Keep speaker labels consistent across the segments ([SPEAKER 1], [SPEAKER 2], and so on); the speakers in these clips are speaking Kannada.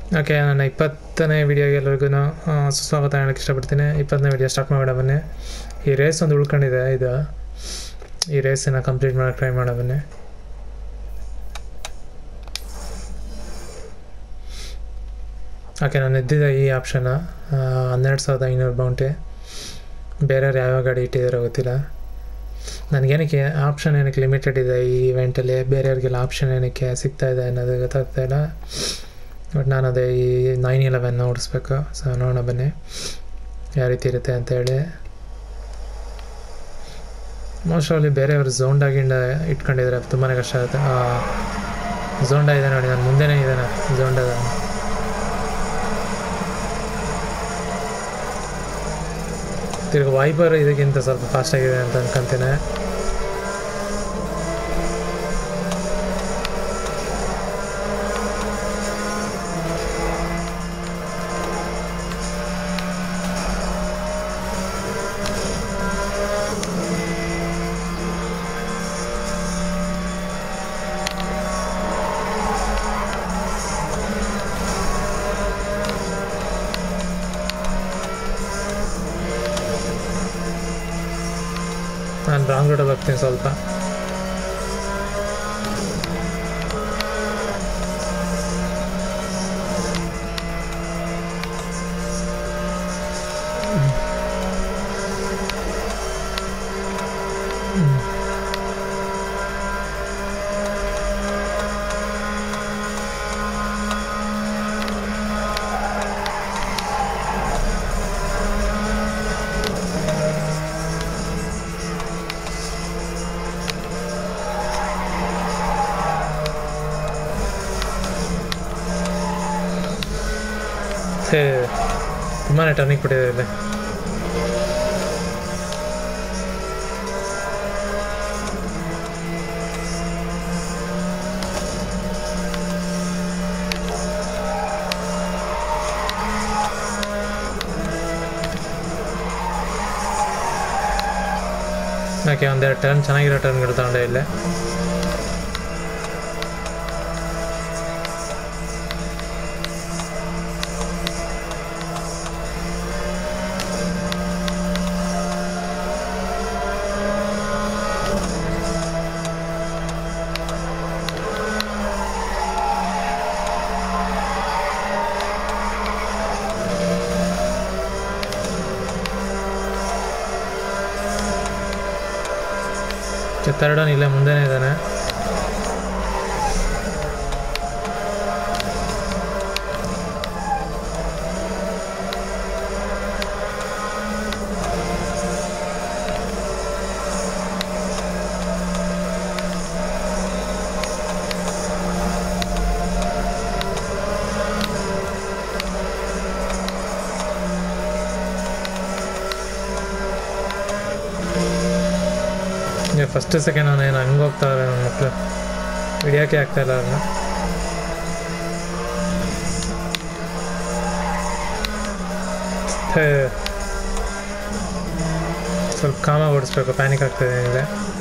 [SPEAKER 1] ಓಕೆ, ನನ್ನ 20ನೇ ವಿಡಿಯೋಗೆ ಎಲ್ಲರಿಗೂ ಸುಸ್ವಾಗತ ಹೇಳೋಕ್ಕೆ ಇಷ್ಟಪಡ್ತೀನಿ. 20ನೇ ವಿಡಿಯೋ ಸ್ಟಾರ್ಟ್ ಮಾಡೋಣ ಬನ್ನಿ. ಈ ರೇಸ್ ಒಂದು ಉಳ್ಕೊಂಡಿದೆ, ಇದು ಈ ರೇಸನ್ನು ಕಂಪ್ಲೀಟ್ ಮಾಡೋಕ್ಕೆ ಟ್ರೈ ಮಾಡೋಣ ಬನ್ನಿ. ಓಕೆ, ನಾನು ಎದ್ದಿದ್ದೆ ಈ ಆಪ್ಷನ್ನ 12,500 ಬೌಂಟಿ. ಬೇರೆಯವ್ರು ಯಾವ್ಯಾವ ಗಾಡಿ ಇಟ್ಟಿದ್ದಾರೋ ಗೊತ್ತಿಲ್ಲ. ನನಗೇನಕ್ಕೆ ಆಪ್ಷನ್ ಏನಕ್ಕೆ ಲಿಮಿಟೆಡ್ ಇದೆ ಈ ಇವೆಂಟಲ್ಲಿ, ಬೇರೆಯವ್ರಿಗೆಲ್ಲ ಆಪ್ಷನ್ ಏನಕ್ಕೆ ಸಿಗ್ತಾ ಇದೆ ಅನ್ನೋದು ಗೊತ್ತಾಗ್ತಾ ಇಲ್ಲ. ಬಟ್ ನಾನು ಅದೇ ಈ 911 ಓಡಿಸ್ಬೇಕು. ಸೊ ನೋಡೋಣ ಬನ್ನಿ ಯಾವ ರೀತಿ ಇರುತ್ತೆ ಅಂತೇಳಿ. ಮೋಸ್ಟ್ಲಿ ಬೇರೆಯವರು ಝೋಂಡಾಗಿಂಡ ಇಟ್ಕೊಂಡಿದ್ದಾರೆ, ತುಂಬಾ ಕಷ್ಟ ಆಗುತ್ತೆ. ಝೋಂಡಾ ಇದೆ ನೋಡಿ, ನಾನು ಮುಂದೆನೇ ಇದ್ದಾನೆ ಝೋಂಡಾದ. ತಿರ್ಗಿ ವೈಪರ್ ಇದಕ್ಕಿಂತ ಸ್ವಲ್ಪ ಫಾಸ್ಟಾಗಿದೆ ಅಂತ ಅನ್ಕೊಂತೀನಿ. ನಾನು ರಾಂಗ್ ರೋಡಲ್ಲಿ ಹೋಗ್ತೀನಿ ಸ್ವಲ್ಪ. ತುಂಬಾ ಟರ್ನಿಂಗ್ ಕೊಟ್ಟಿದೆ ಇಲ್ಲಿ. ಓಕೆ, ಒಂದೆರಡು ಟರ್ನ್ ಚೆನ್ನಾಗಿರೋ ಟರ್ನ್ಗಳು ತಗೊಂಡೆ ಇಲ್ಲೇ. ಥರ್ಡ್ ಇಲ್ಲೇ ಮುಂದೆನೇ ಇದ್ದಾನೆ. ಫಸ್ಟ್ ಸೆಕೆಂಡ್ ಅವನೇನು ಹಂಗೆ ಹೋಗ್ತಾವ್ರೆ ನನ್ನ ಮಕ್ಕಳು, ಹಿಡಿಯೋಕ್ಕೆ ಆಗ್ತಾಯಿಲ್ಲ ಅವ್ರನ್ನ. ಸ್ವಲ್ಪ ಕಾಮಾಗಿ ಓಡಿಸ್ಬೇಕು, ಪ್ಯಾನಿಕ್ ಆಗ್ತಾಯಿದೆ ಏನಿದೆ.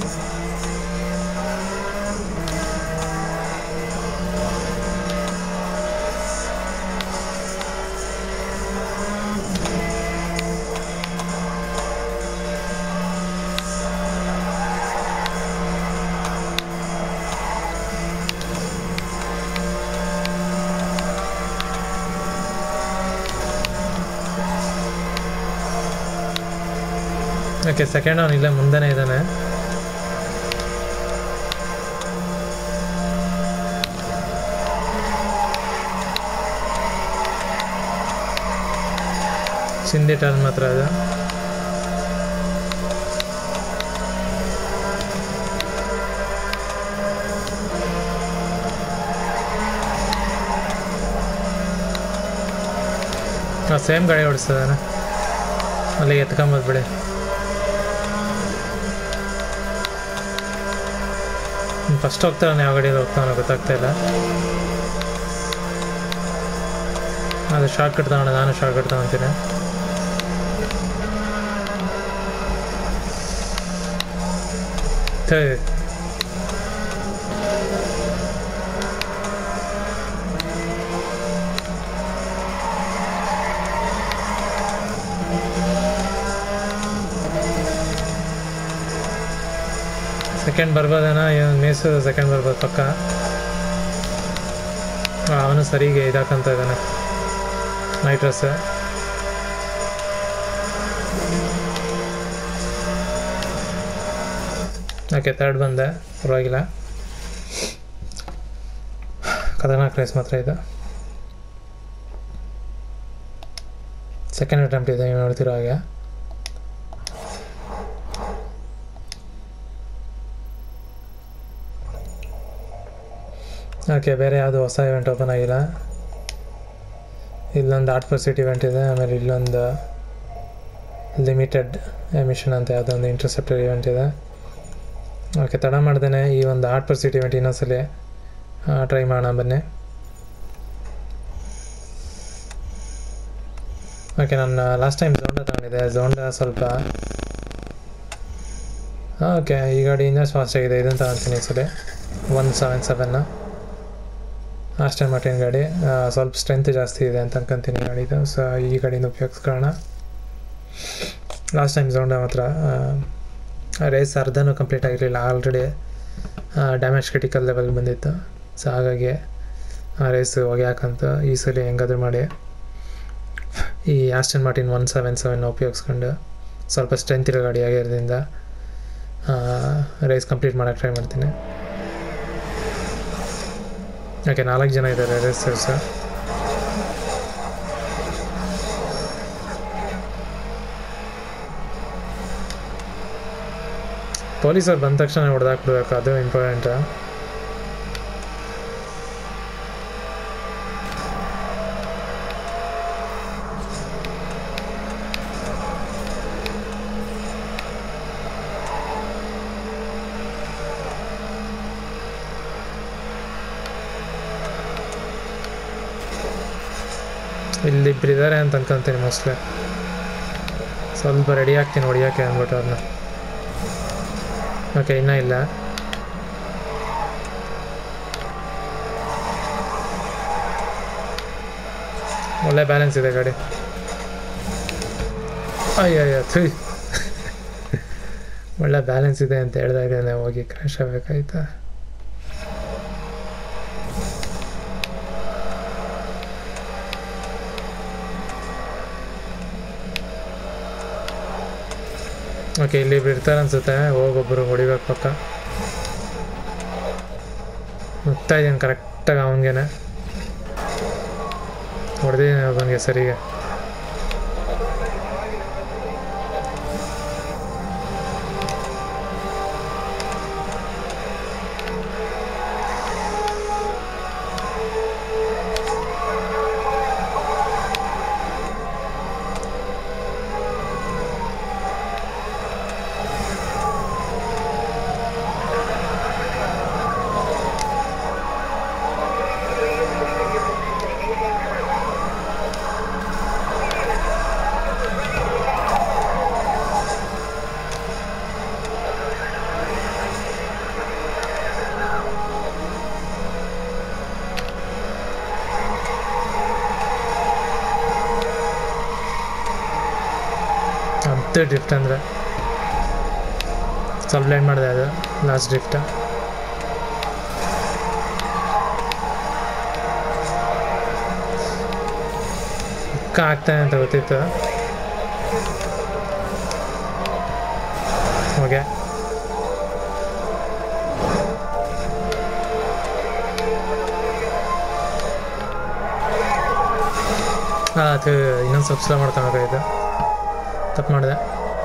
[SPEAKER 1] ಓಕೆ, ಸೆಕೆಂಡ್ ಅವನು ಇಲ್ಲೇ ಮುಂದೆನೇ ಇದ್ದಾನೆ. ಸಿಂಧಿ ಟರ್ನ್ ಮಾತ್ರ ಅದು. ಸೇಮ್ ಗಾಡಿ ಓಡಿಸ್ತದಾನೆ, ಅಲ್ಲಿಗೆ ಎತ್ಕೊಂಬೋದು ಬಿಡಿ. ಫಸ್ಟ್ ಹೋಗ್ತಾನೆ, ಯಾವ ಗಾಡಿಯಲ್ಲಿ ಹೋಗ್ತಾನೋ ಗೊತ್ತಾಗ್ತಾಯಿಲ್ಲ. ಅದು ಶಾರ್ಟ್ ಕಟ್ ತಗೊಂಡೆ, ನಾನು ಶಾರ್ಟ್ ಕಟ್ ತಗೊತೀನಿ. ಸೆಕೆಂಡ್ ಬರ್ಬೋದೇನೋ, ಮೇಸು ಸೆಕೆಂಡ್ ಬರ್ಬೋದು ಪಕ್ಕ. ಅವನು ಸರಿಗೆ ಇದಾಕಂತ ಇದ್ದಾನೆ ನೈಟ್ರಸ್. ಓಕೆ ಥರ್ಡ್ ಬಂದೆ, ಪರವಾಗಿಲ್ಲ. ಖತರ್ನಾಕ್ ರೇಸ್ ಮಾತ್ರ ಇದು. ಸೆಕೆಂಡ್ ಅಟೆಂಪ್ಟ್ ಇದೆ ನೀವು ನೋಡ್ತಿರೋ ಹಾಗೆ. ಓಕೆ, ಬೇರೆ ಯಾವುದು ಹೊಸ ಇವೆಂಟ್ ಓಪನ್ ಆಗಿಲ್ಲ. ಇಲ್ಲೊಂದು 8% ಇವೆಂಟ್ ಇದೆ. ಆಮೇಲೆ ಇಲ್ಲೊಂದು ಲಿಮಿಟೆಡ್ ಎಮಿಷನ್ ಅಂತ ಯಾವುದೋ ಒಂದು ಇಂಟರ್ಸೆಪ್ಟರ್ ಇವೆಂಟ್ ಇದೆ. ಓಕೆ, ತಡ ಮಾಡ್ದೇನೆ ಈ ಒಂದು 8% ಇವೆಂಟ್ ಇನ್ನೊಂದ್ಸಲಿ ಟ್ರೈ ಮಾಡೋಣ ಬನ್ನಿ. ಓಕೆ, ನಾನು ಲಾಸ್ಟ್ ಟೈಮ್ ಝೋಂಡಾ ತಗೊಂಡಿದ್ದೆ. ಝೋಂಡಾ ಸ್ವಲ್ಪ ಓಕೆ, ಈ ಗಾಡಿ ಇನ್ನಷ್ಟು ಫಾಸ್ಟ್ ಆಗಿದೆ. ಇದನ್ನು ತಗೊತೀನಿ ಈ ಸಲ 177 ಆಸ್ಟನ್ ಮಾರ್ಟಿನ್ ಗಾಡಿ. ಸ್ವಲ್ಪ ಸ್ಟ್ರೆಂತ್ ಜಾಸ್ತಿ ಇದೆ ಅಂತ ಅನ್ಕೊಂತೀನಿ ಗಾಡಿದು. ಸೊ ಈ ಗಾಡಿನ ಉಪಯೋಗಿಸ್ಕೊಳ್ಳೋಣ. ಲಾಸ್ಟ್ ಟೈಮ್ ಝೋಂಡಾ ಮಾತ್ರ ರೇಸ್ ಅರ್ಧನೂ ಕಂಪ್ಲೀಟ್ ಆಗಿರಲಿಲ್ಲ, ಆಲ್ರೆಡಿ ಡ್ಯಾಮೇಜ್ ಕ್ರಿಟಿಕಲ್ ಲೆವೆಲ್ ಬಂದಿತ್ತು. ಸೊ ಹಾಗಾಗಿ ಆ ರೇಸು ಒಗ್ಯಾಕಂತ ಈ ಸಲ ಹೆಂಗಾದ್ರೂ ಮಾಡಿ ಈ ಆಸ್ಟನ್ ಮಾರ್ಟಿನ್ 177 ಉಪಯೋಗಿಸ್ಕೊಂಡು ಸ್ವಲ್ಪ ಸ್ಟ್ರೆಂತ್ ಇರೋ ಗಾಡಿ ಆಗಿರೋದ್ರಿಂದ ರೇಸ್ ಕಂಪ್ಲೀಟ್ ಮಾಡೋಕ್ಕೆ ಟ್ರೈ ಮಾಡ್ತೀನಿ. ಓಕೆ, 4 ಜನ ಇದ್ದಾರೆ ರೇಸರ್ಸ್. ಪೊಲೀಸರು ಬಂದ ತಕ್ಷಣ ಹೊಡೆದಾಕ್ಬಿಡ್ಬೇಕು, ಅದು ಇಂಪಾರ್ಟೆಂಟ್. ಇಲ್ಲಿಬ್ರು ಇದ್ದಾರೆ ಅಂತ ಅನ್ಕೊಂತೀನಿ ಮೋಸ್ಟ್ಲಿ. ಸ್ವಲ್ಪ ರೆಡಿ ಆಗ್ತೀನಿ ಹೊಡಿಯೋಕ್ಕೆ ಅಂದ್ಬಿಟ್ಟು ಅವ್ರನ್ನ. ಓಕೆ, ಇನ್ನೂ ಇಲ್ಲ. ಒಳ್ಳೆ ಬ್ಯಾಲೆನ್ಸ್ ಇದೆ ಗಾಡಿ. ಅಯ್ಯಯ್ಯ ಥೂ ಒಳ್ಳೆ ಬ್ಯಾಲೆನ್ಸ್ ಇದೆ ಅಂತ ಹೇಳಿದಾಗ ಹೋಗಿ ಕ್ರ್ಯಾಶ್ ಆಗಬೇಕಾಯ್ತಾ. ಓಕೆ, ಇಲ್ಲಿ ಬಿಡ್ತಾರೆ ಅನ್ಸುತ್ತೆ. ಹೋಗೊಬ್ಬರು ಹೊಡಿಬೇಕು ಪಕ್ಕ. ಮುಗ್ತಾ ಇದ್ದೀನಿ ಕರೆಕ್ಟಾಗಿ ಅವನಿಗೇನೆ ಹೊಡೆದಿದ್ದೀನಿ ಒಬ್ಬನಿಗೆ ಸರಿಗೆ. ಡ್ರಿಫ್ಟ್ ಅಂದರೆ ಸ್ವಲ್ಪ ಬ್ಲೈಂಡ್ ಮಾಡಿದೆ, ಅದು ಲಾಸ್ಟ್ ಡ್ರಿಫ್ಟ್. ಪಕ್ಕ ಆಗ್ತಾನೆ ಅಂತ ಗೊತ್ತಿತ್ತು. ಓಕೆ, ಅದು ಇನ್ನೊಂದು ಸ್ವಲ್ಪ ಸ್ಲೋ ಮಾಡ್ಕೊಬೇಕಾಯ್ತು, ತಪ್ಪು ಮಾಡಿದೆ.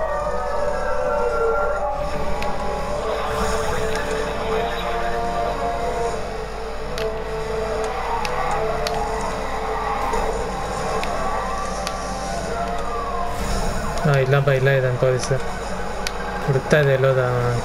[SPEAKER 1] ಇಲ್ಲಪ್ಪ, ಇಲ್ಲ ಇದೆ ಪೊಲೀಸ್ ಹುಡುಕ್ತಾ ಇದೆ ಎಲ್ಲೋದ ಅಂತ.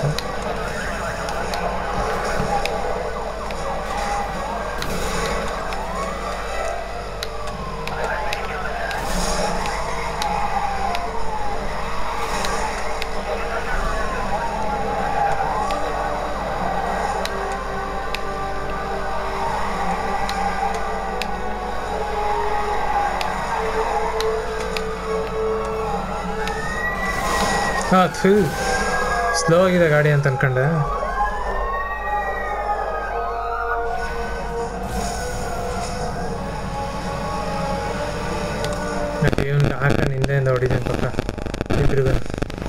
[SPEAKER 1] ಸ್ಲೋ ಆಗಿದೆ ಗಾಡಿ ಅಂತ ಅನ್ಕೊಂಡೆ. ಇವನು ಹಾಕೊಂಡು ಹಿಂದೆಯಿಂದ ಹೊಡಿದ್ದೀನಿ ಪಕ್ಕ ಇಬ್ಬರಿಗೂ.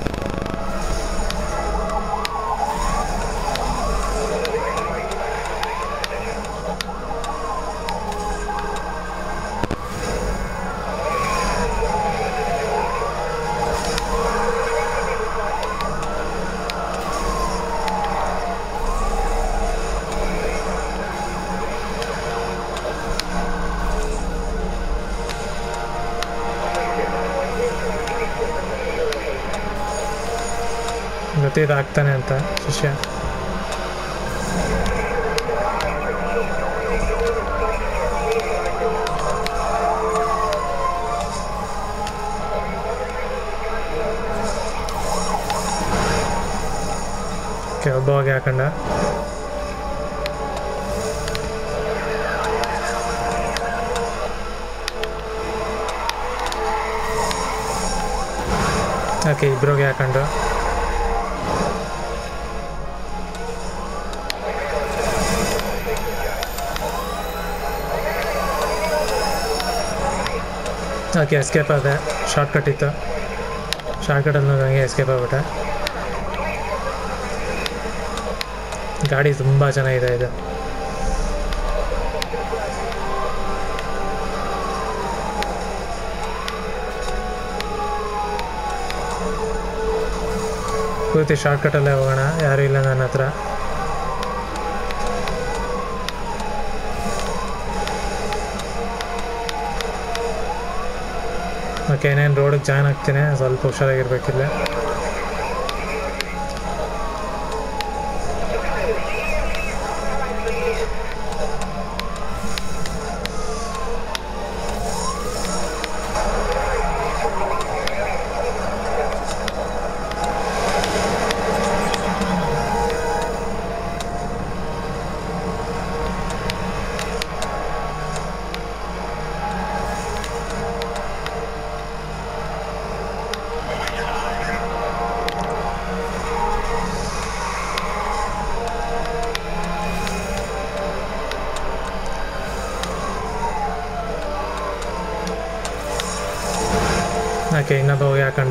[SPEAKER 1] ಗೊತ್ತಿದ್ದಾಗ್ತಾನೆ ಅಂತ ಶಿಷ್ಯ. ಒಬ್ಬ ಹೋಗಿ ಹಾಕೊಂಡ. ಓಕೆ ಇಬ್ರಿಗೆ ಹಾಕೊಂಡು ಓಕೆ ಎಸ್ಕೇಪ್ ಆದೆ. ಶಾರ್ಟ್ಕಟ್ ಇತ್ತು, ಶಾರ್ಟ್ಕಟಲ್ಲಿ ನನಗೆ ಎಸ್ಕೇಪ್ ಆಗ್ಬಿಟ್ಟೆ. ಗಾಡಿ ತುಂಬ ಚೆನ್ನಾಗಿದೆ ಇದು. ಪೂರ್ತಿ ಶಾರ್ಟ್ಕಟಲ್ಲೇ ಹೋಗೋಣ, ಯಾರೂ ಇಲ್ಲ ನನ್ನ ಹತ್ರ. ಓಕೆ ಇನ್ನೇನು ರೋಡಿಗೆ ಜಾಯ್ನ್ ಆಗ್ತೀನಿ, ಸ್ವಲ್ಪ ಹುಷಾರಾಗಿರ್ಬೇಕಿಲ್ಲ. ಓಕೆ ಇನ್ನೊಬ್ಬ ಹೋಗಿ ಹಾಕೊಂಡ.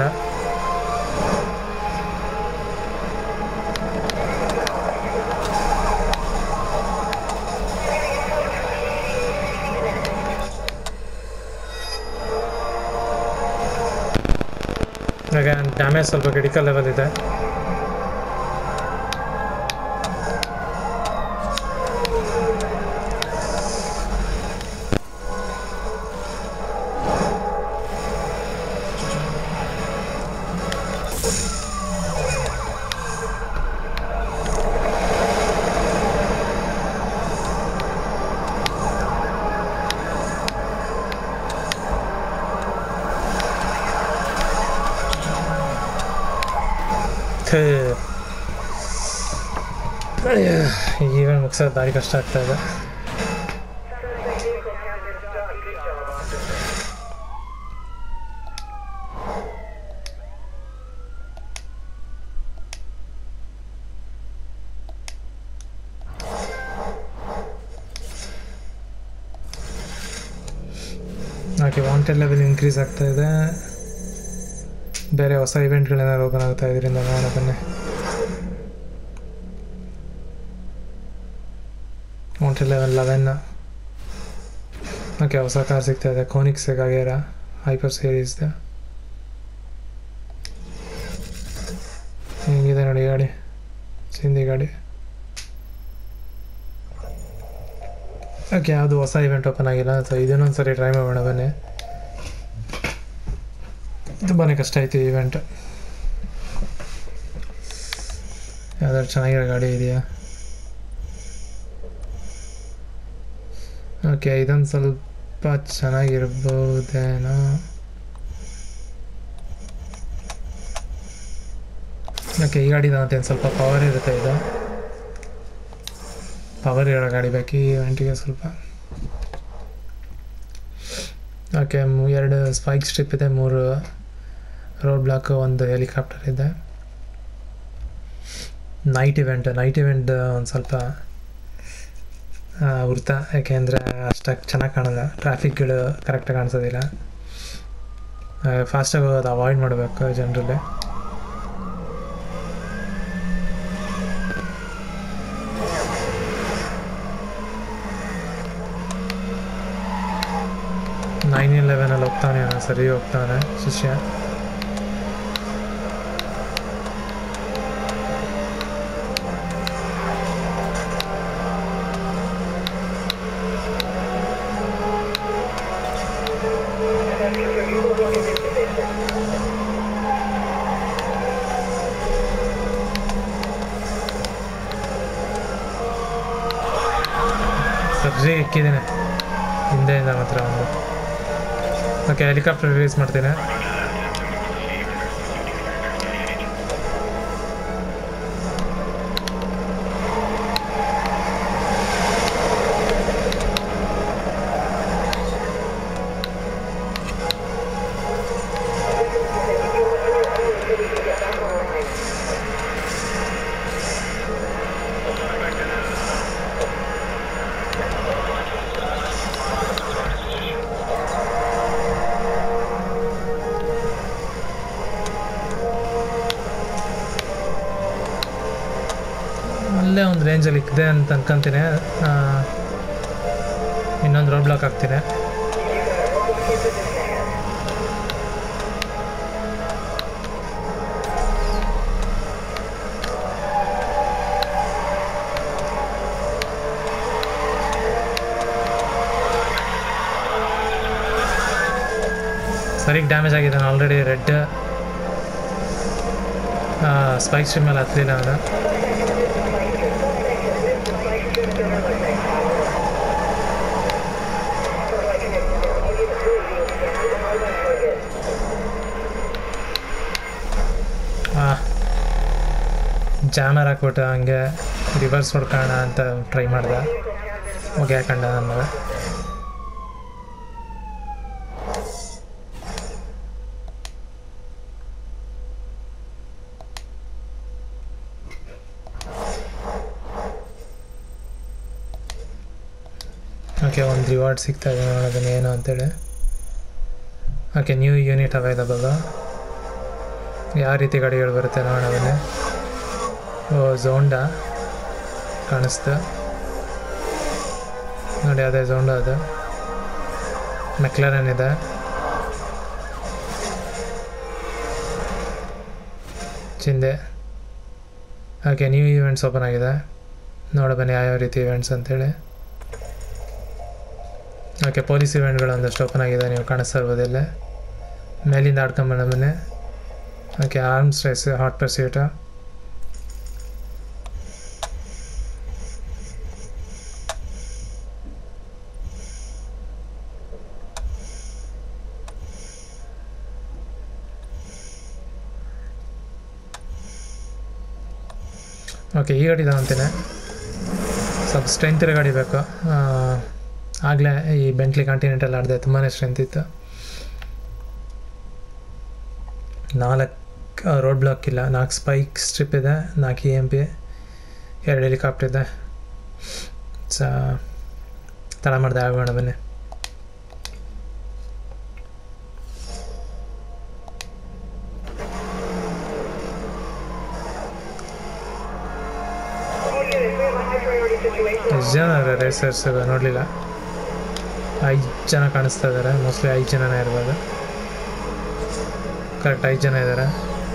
[SPEAKER 1] ಹಾಗೆ ಡ್ಯಾಮೇಜ್ ಸ್ವಲ್ಪ ಕ್ರಿಟಿಕಲ್ ಲೆವೆಲ್ ಇದೆ. ಈವೆಂಟ್ ಮುಗಿಸೋದು ಭಾರಿ ಕಷ್ಟ ಆಗ್ತಾ ಇದೆ. ಓಕೆ ವಾಂಟೆಡ್ ಲೆವೆಲ್ ಇನ್ಕ್ರೀಸ್ ಆಗ್ತಾ ಇದೆ. ಬೇರೆ ಹೊಸ ಇವೆಂಟ್ಗಳೇನಾದ್ರು ಓಪನ್ ಆಗ್ತಾ ಇದರಿಂದ ನೋಡೋಣ ಬನ್ನಿ. Wanted level 11. ಓಕೆ ಹೊಸ ಕಾರ್ ಸಿಗ್ತಾ ಇದೆ, ಕೋನಿಕ್ಸ್ ಗಾಗೇರ ಹೈಪರ್ ಸೀರೀಸ್ದು. ಹೆಂಗಿದೆ ನೋಡಿ ಗಾಡಿ, ಸಿಂಧಿ ಗಾಡಿ. ಓಕೆ ಯಾವುದು ಹೊಸ ಇವೆಂಟ್ ಓಪನ್ ಆಗಿಲ್ಲ, ಸೊ ಇದನ್ನೊಂದು ಸರಿ ಟ್ರೈ ಮಾಡೋಣ ಬನ್ನಿ. ತುಂಬಾ ಕಷ್ಟ ಆಯಿತು ಇವೆಂಟ್. ಯಾವ್ದಾದ್ರು ಚೆನ್ನಾಗಿರೋ ಗಾಡಿ ಇದೆಯಾ? ಓಕೆ ಇದೊಂದು ಸ್ವಲ್ಪ ಚೆನ್ನಾಗಿರ್ಬೋದೇನೋ. ಓಕೆ ಈ ಗಾಡಿ ಒಂದು ಸ್ವಲ್ಪ ಪವರ್ ಇರುತ್ತೆ, ಇದು ಪವರ್ ಇರೋ ಗಾಡಿ ಬೇಕು ಈ ಇವೆಂಟಿಗೆ ಸ್ವಲ್ಪ. ಓಕೆ 2 ಸ್ಪೈಕ್ ಸ್ಟ್ರಿಪ್ ಇದೆ, 3 ರೋಡ್ ಬ್ಲಾಕ್, 1 ಹೆಲಿಕಾಪ್ಟರ್ ಇದೆ. ನೈಟ್ ಇವೆಂಟ್ ಒಂದು ಸ್ವಲ್ಪ ವೃತ್ತ, ಯಾಕೆಂದರೆ ಅಷ್ಟಾಗಿ ಚೆನ್ನಾಗಿ ಕಾಣಲ್ಲ, ಟ್ರಾಫಿಕ್ಗಳು ಕರೆಕ್ಟಾಗಿ ಕಾಣಿಸೋದಿಲ್ಲ. ಫಾಸ್ಟಾಗಿ ಹೋಗೋದು ಅವಾಯ್ಡ್ ಮಾಡಬೇಕು ಜನರಲ್ಲಿ. ನೈನ್ 11 ಹೋಗ್ತಾನೆ, ಸರಿ ಹೋಗ್ತಾನೆ ಶಿಷ್ಯ. ಸಬ್ಜಿ ಇಕ್ಕಿದ್ದೇನೆ ಹಿಂದೆಯಿಂದ ಮಾತ್ರ ಒಂದು. ಓಕೆ, ಹೆಲಿಕಾಪ್ಟರ್ ರಿಲೀಸ್ ಮಾಡ್ತೀನಿ. ಅಲ್ಲೇ ಒಂದು ರೇಂಜಲ್ಲಿ ಇಕ್ಕಿದೆ ಅಂತ ಅನ್ಕೊಂತೀನಿ. ಇನ್ನೊಂದು ರೋಡ್ ಬ್ಲಾಕ್ ಹಾಕ್ತೀನಿ. ಸರಿಗೆ ಡ್ಯಾಮೇಜ್ ಆಗಿದೆ. ಆಲ್ರೆಡಿ ರೆಡ್ ಸ್ಪೈಕ್ ಸ್ಟ್ರೀಮ್ ಮೇಲೆ ಹತ್ತಲಿಲ್ಲ ಅವನು. ಜಾಮರ್ ಹಾಕ್ಬಿಟ್ಟು ಹಂಗೆ ರಿವರ್ಸ್ ಹೊಡ್ಕೋಣ ಅಂತ ಟ್ರೈ ಮಾಡ್ದೆ. ಹೋಗಿ ಹಾಕೊಂಡ ನನ್ನ. ಓಕೆ, ಒಂದು ರಿವಾರ್ಡ್ ಸಿಗ್ತಾ ಇದೆ, ನೋಡೋದನ್ನ ಏನು ಅಂತೇಳಿ. Okay, new unit available. ಯಾವ ರೀತಿ ಗಾಡಿಗಳು ಬರುತ್ತೆ ನೋಡೋದನ್ನೇ. ಝೋಂಡಾ ಕಾಣಿಸ್ತು ನೋಡಿ, ಅದೇ ಝೋಂಡಾ. ಅದು ಮೆಕ್ಲರನ್ ಇದೆ. ಚಿಂದೆ. ಓಕೆ, ನ್ಯೂ ಈವೆಂಟ್ಸ್ ಓಪನ್ ಆಗಿದೆ. ನೋಡ ಬನ್ನಿ ಯಾವ್ಯಾವ ರೀತಿ ಈವೆಂಟ್ಸ್ ಅಂತೇಳಿ. ಓಕೆ, ಪೊಲೀಸ್ ಇವೆಂಟ್ಗಳು ಒಂದಷ್ಟು ಓಪನ್ ಆಗಿದೆ, ನೀವು ಕಾಣಿಸ್ತಾ ಇರ್ಬೋದು ಇಲ್ಲೇ ಮೇಲಿಂದ ಆಡ್ಕೊಂಬಂದ ಬನ್ನಿ. Okay, arms race, hot pursuit. Okay, ಈ ಗಾಡಿ ತಗೊಂತೀನಿ. ಸ್ವಲ್ಪ ಸ್ಟ್ರೆಂತ್ ಇರೋ ಗಾಡಿ ಬೇಕು. ಆಗಲೇ ಈ ಬೆಂಟ್ಲಿ ಕಾಂಟಿನೆಂಟಲ್ ಆಡಿದೆ, ತುಂಬಾ ಸ್ಟ್ರೆಂತ್ ಇತ್ತು. 4 ರೋಡ್ ಬ್ಲಾಕ್ ಇಲ್ಲ, 4 ಸ್ಪೈಕ್ ಸ್ಟ್ರಿಪ್ ಇದೆ, 4 EMP, 2 ಹೆಲಿಕಾಪ್ಟರ್ ಇದೆ. ತಡ ಮಾಡಿದೆ, ಆಗೋಣ ಬನ್ನಿ. ಎಷ್ಟು ಜನ ರೇಸರ್ಸ್ ನೋಡಲಿಲ್ಲ. 5 ಜನ ಕಾಣಿಸ್ತಾ ಇದ್ದಾರೆ. ಮೋಸ್ಟ್ಲಿ 5 ಜನನೇ ಇರ್ಬೋದು. ಕರೆಕ್ಟ್ 5 ಜನ ಇದ್ದಾರೆ.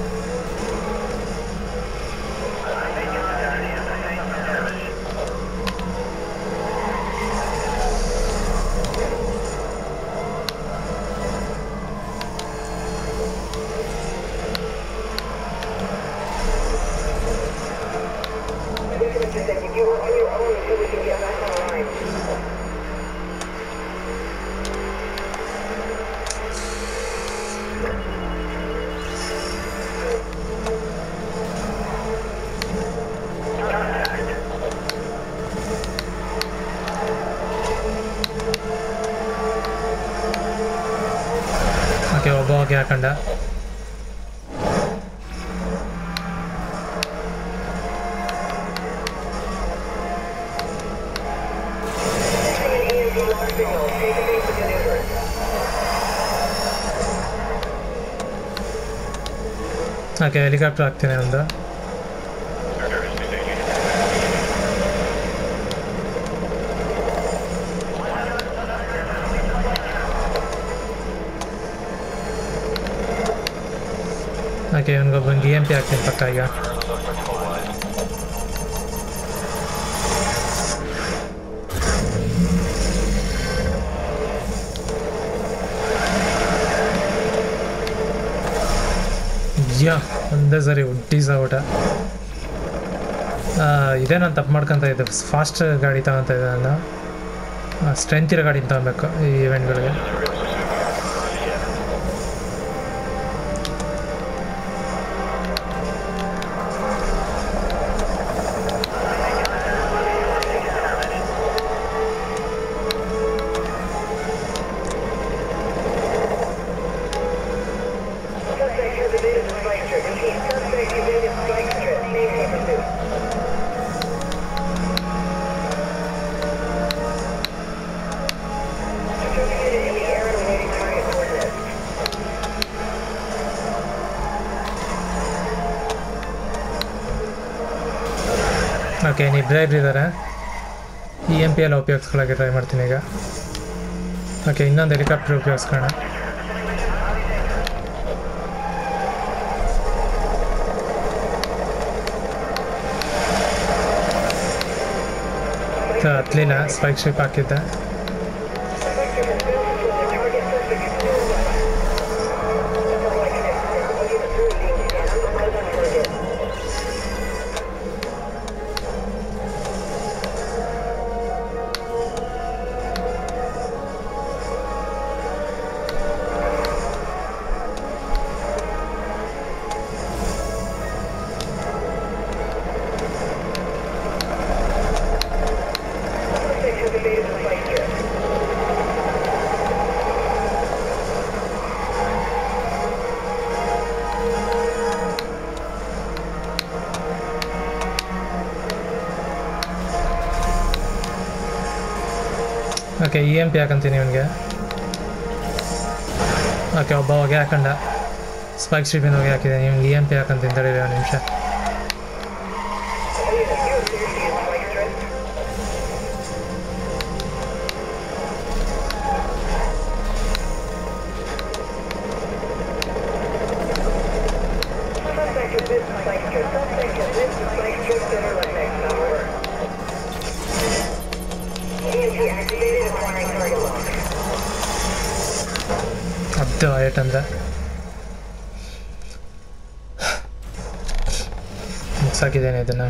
[SPEAKER 1] ಓಕೆ, ಒಬ್ಬ ಹೋಗಿ ಹಾಕೊಂಡ. ಓಕೆ ಹೆಲಿಕಾಪ್ಟರ್ ಹಾಕ್ತೀನಿ ಒಂದು. ಓಕೆ ಇವನಿಗೊಬ್ಬನಿಗೆ EMP ಹಾಕ್ತೀನಿ ಪಕ್ಕ ಈಗ. ಯಾ ಒಂದೇ ಸರಿ ಉಡ್ಡೀಸ ಊಟ. ಇದೇ ನಾನು ತಪ್ಪು ಮಾಡ್ಕೊತ ಇದ್ದೆ, ಫಾಸ್ಟ್ ಗಾಡಿ ತಗೊತ ಇದ್ದೆ ನಾನು. ಸ್ಟ್ರೆಂತ್ ಇರೋ ಗಾಡಿ ತಗೊಬೇಕು ಈ ಇವೆಂಟ್ಗಳಿಗೆ. ಓಕೆ ಇಬ್ಬರೇ ಇದ್ದಾರೆ. EMP ಎಲ್ಲ ಉಪಯೋಗಿಸ್ಕೊಳ್ಳೋಕ್ಕೆ ಟ್ರೈ ಮಾಡ್ತೀನಿ ಈಗ. ಓಕೆ ಇನ್ನೊಂದು ಹೆಲಿಕಾಪ್ಟರ್ ಉಪಯೋಗಿಸ್ಕೊಳ್ಳೋಣ. ಹತ್ತಲಿಲ್ಲ, ಸ್ಪೈಕ್ ಶಿಪ್ ಹಾಕಿದ್ದೆ. ಓಕೆ EMP ಹಾಕಂತೀನಿ ಇವನಿಗೆ. ಓಕೆ ಒಬ್ಬ ಹೊಗೆ ಹಾಕೊಂಡ, ಸ್ಪೈಕ್ ಸ್ಟ್ರಿಪಿನ ಹೊಗೆ ಹಾಕಿದೆ. ನಿಮ್ಗೆ EMP ಹಾಕಂತೀನಿ ತಡೀರಿ ಒಂದು ನಿಮಿಷ. ಅದು ಆಯ್ತಂದ ಮುಗ್ಸಾಕಿದ್ದೇನೆ ಇದನ್ನು.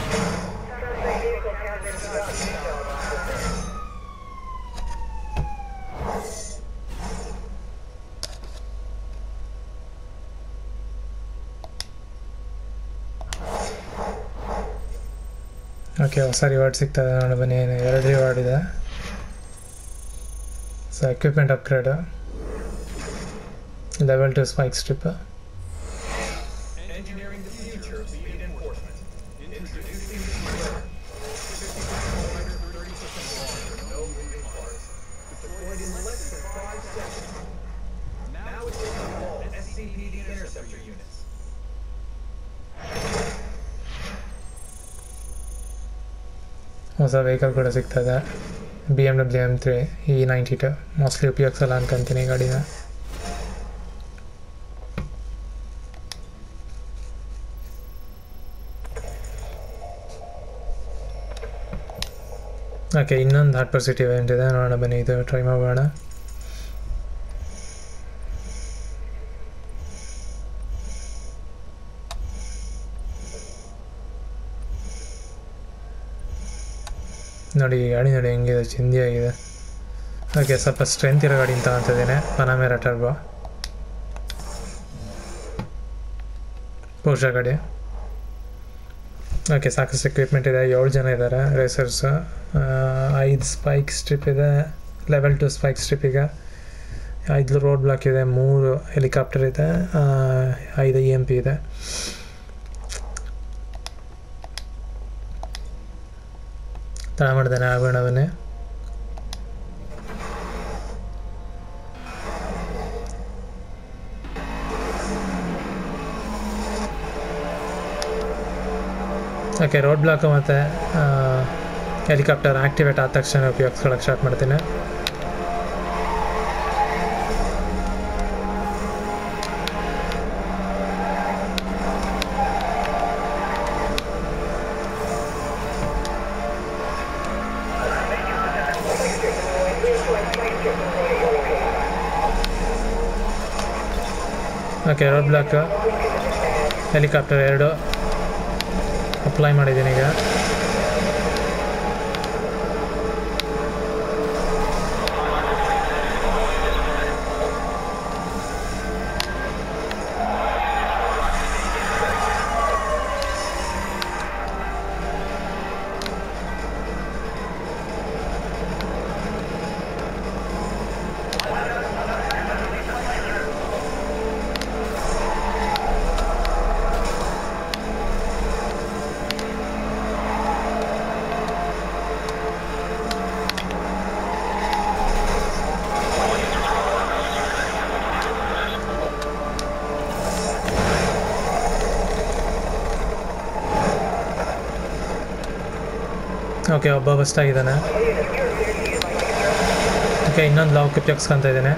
[SPEAKER 1] ಓಕೆ ಹೊಸ ರಿವಾರ್ಡ್ ಸಿಗ್ತದೆ ನೋಡಿ ಬನ್ನಿ. 2 ರಿವಾರ್ಡ್ ಇದೆ. So equipment upgrade, level 2 spike strip.
[SPEAKER 2] Engineering the future of speed enforcement. Introducing typical 30% longer, no moving parts. Deployed in less than 5 seconds. Now it's in all SCPD interceptor units.
[SPEAKER 1] ಹೊಸ ವೆಹಿಕಲ್ ಕೂಡ ಸಿಗ್ತದೆ. BMW M3 E92 ಮೋಸ್ಟ್ಲಿ ಉಪಯೋಗಿಸಲ್ಲ ಅನ್ಕೊಂತೀನಿ ಗಾಡಿನ. ಓಕೆ ಇನ್ನೊಂದು ಹಾಟ್ ಪರ್ ಸಿಟಿ ಇವೆಂಟ್ ಇದೆ, ನೋಡೋಣ ಬನ್ನಿ ಇದು ಟ್ರೈ ಮಾಡೋಣ. ನೋಡಿ ಗಾಡಿ ನೋಡಿ ಹೆಂಗಿದೆ, ಚಿಂದಿಯಾಗಿದೆ. ಓಕೆ ಸ್ವಲ್ಪ ಸ್ಟ್ರೆಂತ್ ಇರೋ ಗಾಡಿ ಅಂತ ಅಂತಿದ್ದೇನೆ, ಪನಾಮೆರಾ ಟರ್ಬೋ ಪೋರ್ಷಾ ಗಾಡಿ. ಓಕೆ ಸಾಕಷ್ಟು ಎಕ್ವಿಪ್ಮೆಂಟ್ ಇದೆ. 7 ಜನ ಇದ್ದಾರೆ ರೇಸರ್ಸ್. 5 ಸ್ಪೈಕ್ ಸ್ಟ್ರಿಪ್ ಇದೆ, level 2 ಸ್ಪೈಕ್ ಸ್ಟ್ರಿಪ್. ಈಗ 5 ರೋಡ್ ಬ್ಲಾಕ್ ಇದೆ, 3 ಹೆಲಿಕಾಪ್ಟರ್ ಇದೆ, 5 EMP ಇದೆ. ತಡ ಮಾಡ್ದೇನೆ ಆಗೋಣ ಬನ್ನಿ. ಓಕೆ, ರೋಡ್ ಬ್ಲಾಕು ಮತ್ತು ಹೆಲಿಕಾಪ್ಟರ್ ಆ್ಯಕ್ಟಿವೇಟ್ ಆದ ತಕ್ಷಣ ಉಪಯೋಗಿಸ್ಕೊಳ್ಳೋಕೆ ಸ್ಟಾರ್ಟ್ ಮಾಡ್ತೀನಿ. Okay, road block helicopter 2 apply ಮಾಡಿದ್ದೀನಿ ಈಗ. ಓಕೆ, ಒಬ್ಬ ಬಸ್ಟ್ ಆಗಿದ್ದಾನೆ. ಓಕೆ, ಇನ್ನೊಂದು ಲಾಕ್ ಉಪಯೋಗಿಸ್ಕೊತಾ ಇದ್ದೇನೆ.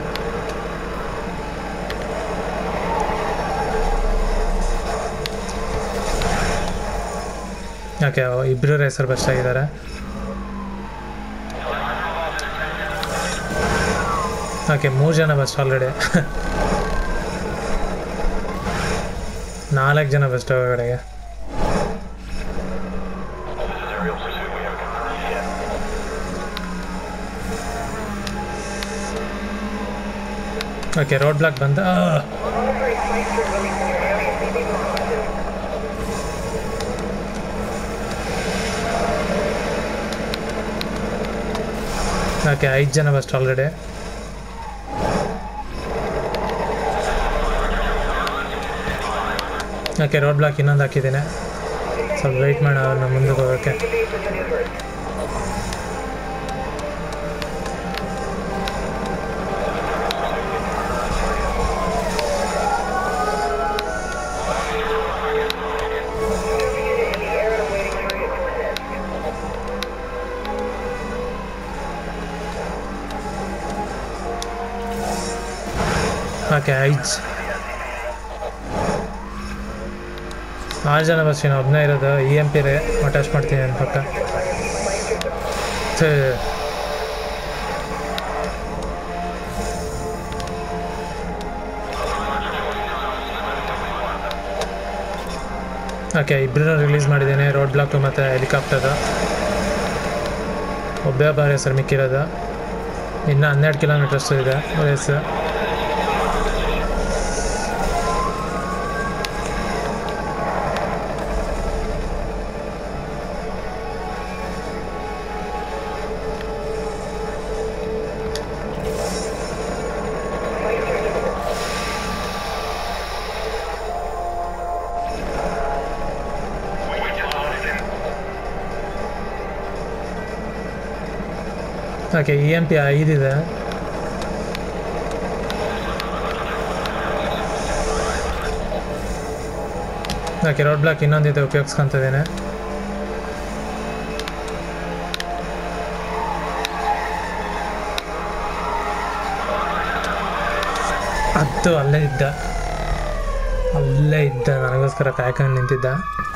[SPEAKER 1] ಓಕೆ, ಇಬ್ಬರು ರೇಸರ್ ಬಸ್ಟ್ ಆಗಿದ್ದಾರೆ. ಓಕೆ, 3 ಜನ ಬಸ್ಟ್ ಆಲ್ರೆಡಿ. 4 ಜನ ಬಸ್ಟ್ ಹೊರಗಡೆಗೆ. ಓಕೆ, ರೋಡ್ ಬ್ಲಾಕ್ ಬಂದ. ಓಕೆ, 5 ಜನ bust already. Okay, road block ಇನ್ನೊಂದು ಹಾಕಿದ್ದೀನಿ. ಸ್ವಲ್ಪ ವೆಯ್ಟ್ ಮಾಡಿ ಅವ್ರನ್ನ ಮುಂದಕ್ಕೆ ಹೋಗೋಕ್ಕೆ. ಓಕೆ, 6 ಜನ ಬಸ್ ಏನು ಒಬ್ಬನೇ ಇರೋದು. EMP ಅಟ್ಯಾಚ್ ಮಾಡ್ತೀನಿ ನನ್ನ ಪಕ್ಕ. ಓಕೆ, ಇಬ್ಬರನ್ನ ರಿಲೀಸ್ ಮಾಡಿದ್ದೀನಿ, ರೋಡ್ ಬ್ಲಾಕು ಮತ್ತು ಹೆಲಿಕಾಪ್ಟರು. ಒಬ್ಬೇ ಬಾರಿ ಸರ್ ಮಿಕ್ಕಿರೋದು. ಇನ್ನು 12 ಕಿಲೋಮೀಟರ್ಸ್ ಇದೆ ರೇಸ್. ಓಕೆ, EMP 5 ಇದೆ. ಓಕೆ, ರೋಡ್ ಬ್ಲಾಕ್ ಇನ್ನೊಂದಿದೆ ಉಪಯೋಗಿಸ್ಕೊತಿದ್ದೇನೆ. ಅದು ಅಲ್ಲೇ ಇದ್ದ ನನಗೋಸ್ಕರ ಕಾಯ್ಕೊಂಡು ನಿಂತಿದ್ದ.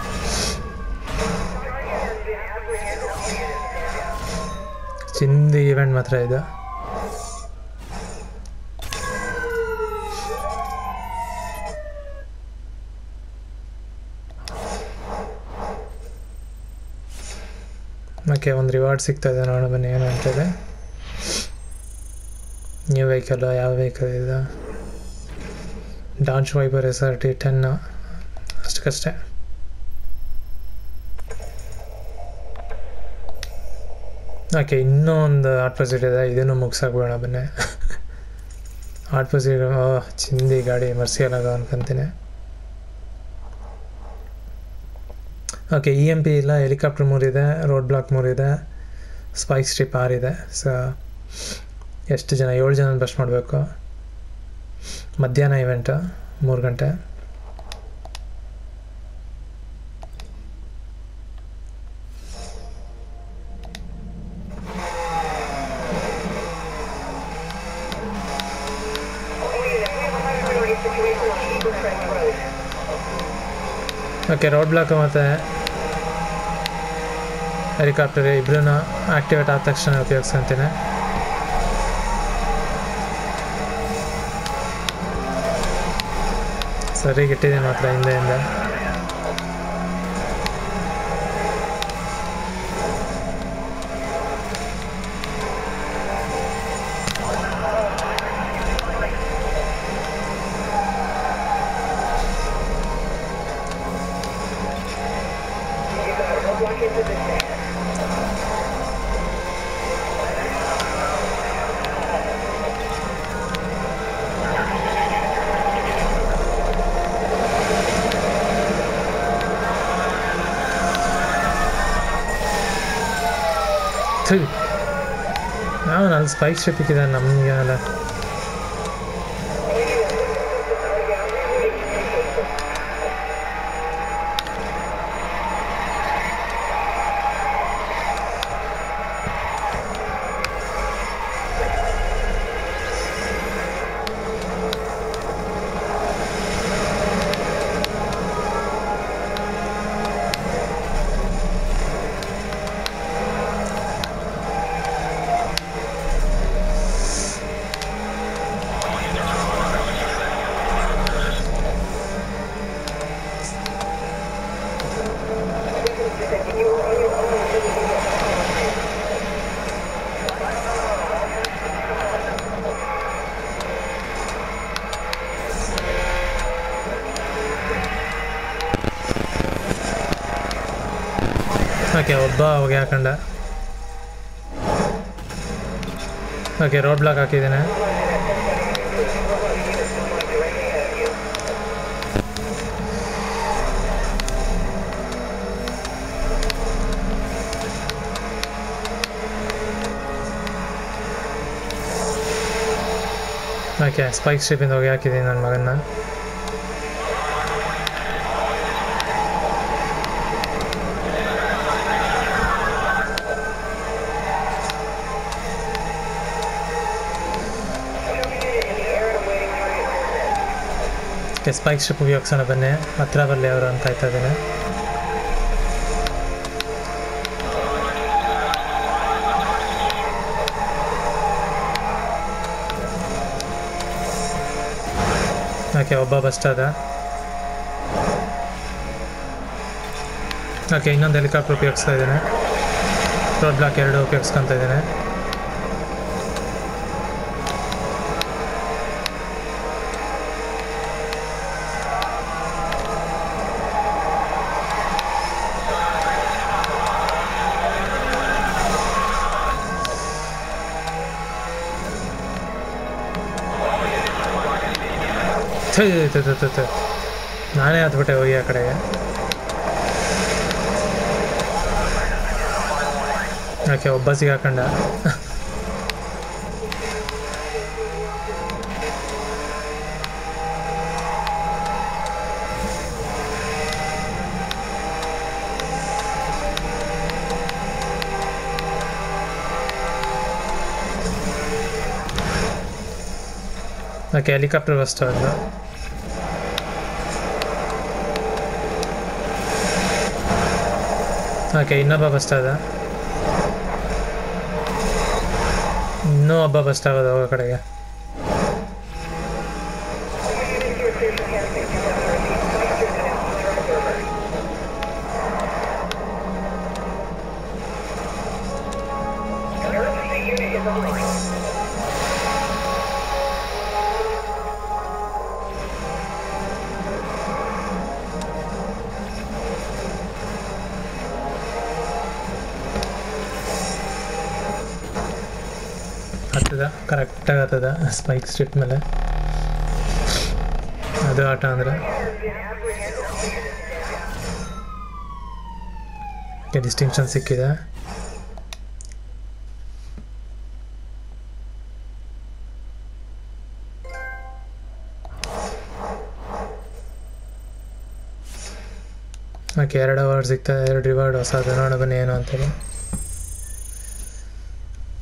[SPEAKER 1] ಚಿಂದಿ ಈವೆಂಟ್ ಮಾತ್ರ ಇದು. ಓಕೆ, ಒಂದು ರಿವಾರ್ಡ್ ಸಿಗ್ತಾಯಿದೆ, ನೋಡೋ ಬನ್ನಿ ಏನು ಅಂತದೆ. ನ್ಯೂ ವೆಹಿಕಲ್, ಯಾವ ವೆಹಿಕಲ್ ಇದು? ಡಾಡ್ಜ್ ವೈಪರ್ SRT 10, ಅಷ್ಟಕ್ಕಷ್ಟೇ. ಓಕೆ, ಇನ್ನೂ ಒಂದು 8% ಇದೆ, ಇದನ್ನು ಮುಗಿಸಾಕ್ಬೇಡ ಬನ್ನಿ. 8% ಚಿಂದಿ ಗಾಡಿ ಮರ್ಸಿಯಲಾಗ ಅನ್ಕೊಂತೀನಿ. ಓಕೆ, EMP ಇಲ್ಲ, ಹೆಲಿಕಾಪ್ಟರ್ 3 ಇದೆ, ರೋಡ್ ಬ್ಲಾಕ್ 3 ಇದೆ, ಸ್ಪೈಕ್ ಸ್ಟ್ರಿಪ್ 6 ಇದೆ. ಸೊ ಎಷ್ಟು ಜನ? 7 ಜನ ಬಸ್ ಮಾಡಬೇಕು. ಮಧ್ಯಾಹ್ನ ಇವೆಂಟು 3 ಗಂಟೆ. ಓಕೆ ರೋಡ್ ಬ್ಲಾಕ್ ಮತ್ತು ಹೆಲಿಕಾಪ್ಟರ್ ಇಬ್ಬರೂ ಆಕ್ಟಿವೇಟ್ ಆದ ತಕ್ಷಣ ಉಪಯೋಗಿಸ್ಕೊಂತೀನಿ. ಸರಿಗೆ ಇಟ್ಟಿದ್ದೀನಿ ಮಾತ್ರ ಹಿಂದೆಯಿಂದ. ನಾವು ಅಲ್ಲಿ ಸ್ಪೈಕ್ ಶಿಪ್ಪಿದೆ ನಮಗೆ ಅಲ್ಲ. ಓಕೆ ಒಬ್ಬ ಹೋಗಿ ಹಾಕೊಂಡ. ಓಕೆ ರೋಡ್ ಬ್ಲಾಕ್ ಹಾಕಿದ್ದೇನೆ. ಓಕೆ ಸ್ಪೈಕ್ ಸ್ಟ್ರಿಪ್ಪಿಂದ ಹೋಗಿ ಹಾಕಿದ್ದೀನಿ ನನ್ನ ಮಗನ್ನ. ಸ್ಪೈಕ್ ಸ್ಟ್ರಿಪ್ ಉಪಯೋಗಿಸೋಣ ಬನ್ನಿ, ಹತ್ರ ಬರಲಿ ಅವರು ಅಂತ ಕಾಯ್ತಾ ಇದ್ದೀನಿ. ಓಕೆ ಒಬ್ಬ ಬಸ್ಟ್ ಅದ. ಓಕೆ ಇನ್ನೊಂದು ಹೆಲಿಕಾಪ್ಟರ್ ಉಪಯೋಗಿಸ್ತಾ ಇದ್ದೇನೆ. ರೋಡ್ ಬ್ಲಾಕ್ 2 ಉಪಯೋಗಿಸ್ಕೊತಾ ಇದ್ದೇನೆ. ನಾನೇ ಹತ್ಬಿಟ್ಟೆ ಹೋಗಿ ಆ ಕಡೆಗೆ. ಓಕೆ ಒಬ್ಬ ಸಿಗಾಕೊಂಡ. ಓಕೆ ಹೆಲಿಕಾಪ್ಟರ್ ಬಸ್ಟ್ ಅದು. ಓಕೆ ಇನ್ನೊಬ್ಬ ಬಸ್ಟ್ ಅದ. ಇನ್ನೂ ಒಬ್ಬ ಬಸ್ಟ್ ಆಗೋದು ಹೋಗೋ ಕಡೆಗೆ. ಕರೆಕ್ಟಾಗಿ ಆಗ್ತದ ಸ್ಪೈಕ್ ಸ್ಟ್ರಿಪ್ ಮೇಲೆ. ಅದು ಆಟ ಅಂದರೆ ಡಿಸ್ಟಿಂಕ್ಷನ್ ಸಿಕ್ಕಿದೆ. ಓಕೆ 2 ಅವಾರ್ಡ್ ಸಿಗ್ತದೆ, 2 ರಿವಾರ್ಡ್ ಹೊಸದು. ನೋಡ ಬನ್ನಿ ಏನು ಅಂತೇಳಿ.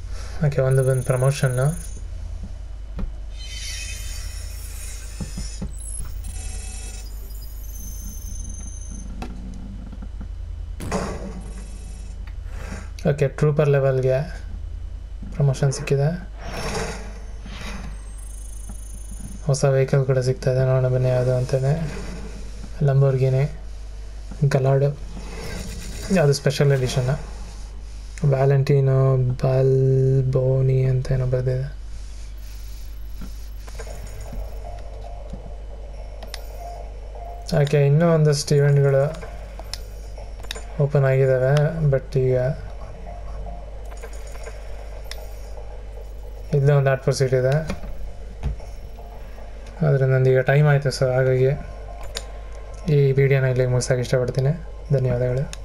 [SPEAKER 1] ಓಕೆ ಒಂದು ಬಂದು ಪ್ರಮೋಷನ್ನು. ಓಕೆ, ಟ್ರೂಪರ್ ಲೆವೆಲ್ಗೆ ಪ್ರಮೋಷನ್ ಸಿಕ್ಕಿದೆ. ಹೊಸ ವೆಹಿಕಲ್ ಕೂಡ ಸಿಗ್ತಾಯಿದೆ, ನೋಡೋಣ ಬನ್ನಿ ಯಾವುದು ಅಂತಲೇ. ಲಂಬೋರ್ಗಿನಿ ಗಲಾಡು, ಯಾವುದು ಸ್ಪೆಷಲ್ ಎಡಿಷನ್ನು, ವ್ಯಾಲೆಂಟಿನೋ ಬಾಲ್ಬೋನಿ ಅಂತ ಏನೋ ಬರೆದಿದೆ. ಓಕೆ, ಇನ್ನೂ ಒಂದಷ್ಟು ಇವೆಂಟ್ಗಳು ಓಪನ್ ಆಗಿದ್ದಾವೆ. ಬಟ್ ಈಗ ಇಲ್ಲೇ ಒಂದು ಆರ್ಟ್ ಸೀಟ್ ಇದೆ, ಆದರೆ ನಂದೀಗ ಟೈಮ್ ಆಯಿತು. ಸೊ ಹಾಗಾಗಿ ಈ ವಿಡಿಯೋನ ಇಲ್ಲಿಗೆ ಮುಗಿಸೋಕೆ ಇಷ್ಟಪಡ್ತೀನಿ. ಧನ್ಯವಾದಗಳು.